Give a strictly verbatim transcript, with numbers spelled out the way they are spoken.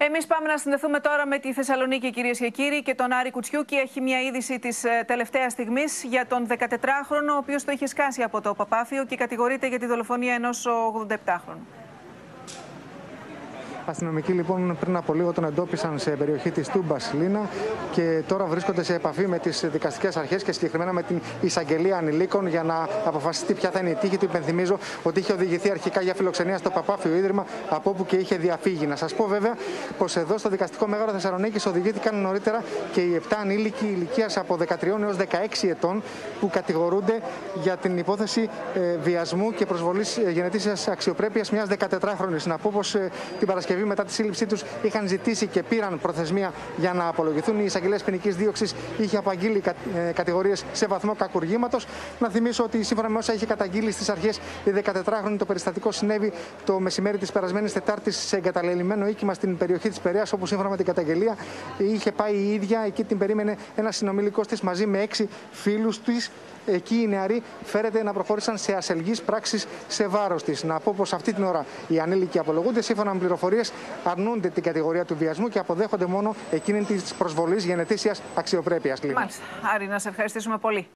Εμείς πάμε να συνδεθούμε τώρα με τη Θεσσαλονίκη, κυρίες και κύριοι, και τον Άρη Κουτσιούκη. Έχει μια είδηση της τελευταίας στιγμής για τον δεκατετράχρονο, ο οποίος το είχε σκάσει από το Παπάφιο και κατηγορείται για τη δολοφονία ενός ογδονταεπτάχρονου. Αστυνομικοί λοιπόν πριν από λίγο τον εντόπισαν σε περιοχή της Τούμπας Λίνα και τώρα βρίσκονται σε επαφή με τις δικαστικές αρχές και συγκεκριμένα με την εισαγγελία ανηλίκων για να αποφασιστεί ποια θα είναι η τύχη του. Υπενθυμίζω ότι είχε οδηγηθεί αρχικά για φιλοξενία στο Παπάφιο Ίδρυμα, από όπου και είχε διαφύγει. Να σας πω βέβαια πως εδώ στο δικαστικό μέγαρο Θεσσαλονίκης οδηγήθηκαν νωρίτερα και οι επτά ανήλικοι ηλικίας από δεκατρία έως δεκαέξι ετών που κατηγορούνται για την υπόθεση ε, βιασμού και προσβολής ε, γενετήσιας αξιοπρέπειας μιας δεκατετράχρονης. Να πω πως ε, την Παρασκευή μετά τη σύλληψή τους είχαν ζητήσει και πήραν προθεσμία για να απολογηθούν. Η εισαγγελέας ποινικής δίωξης είχε απαγγείλει κα, ε, κατηγορίες σε βαθμό κακουργήματος. Να θυμίσω ότι σύμφωνα με όσα είχε καταγγείλει στις αρχές η δεκατετράχρονη, το περιστατικό συνέβη το μεσημέρι της περασμένης Τετάρτης σε εγκαταλελειμμένο οίκημα στην περιοχή της Περαίας, όπου σύμφωνα με την καταγγελία είχε πάει η ίδια. Εκεί την περίμενε ένας συνομιλικός της μαζί με έξι φίλους της. Εκεί οι νεαροί φέρεται να προχώρησαν σε ασελγείς πράξεις σε βάρος της. Να πω πως αυτή την ώρα οι ανήλικοι απολογούνται. Σύμφωνα με πληροφορίες, αρνούνται την κατηγορία του βιασμού και αποδέχονται μόνο εκείνη της προσβολής γενετήσιας αξιοπρέπειας. Μάλιστα. Άρη, να σε ευχαριστήσουμε πολύ.